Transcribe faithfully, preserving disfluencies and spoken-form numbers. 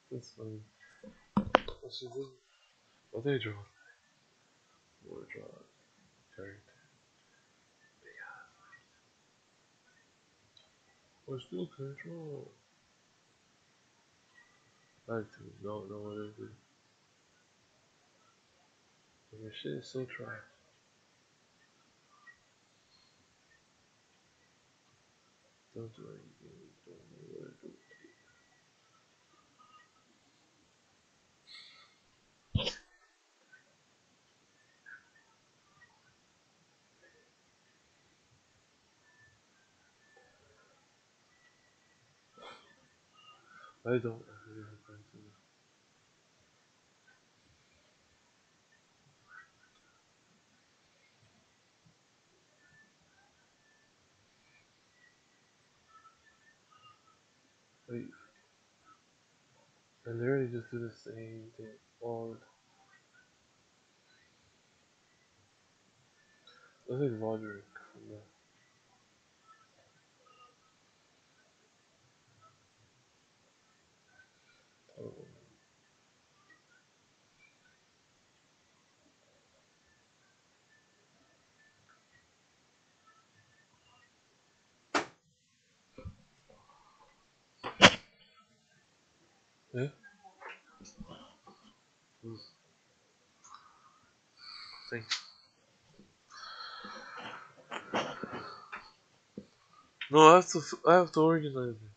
That's funny. What's it? What they draw? More draw character. What's still control? I actually don't know what it is. Your shit is so trash. Don't do anything. Don't know what to do. I don't actually have time to. Wait, I literally just do the same thing all the time. Looks like Roderick from the. Oh, yeah? Mm, thanks. No, I have to. I have to organize it.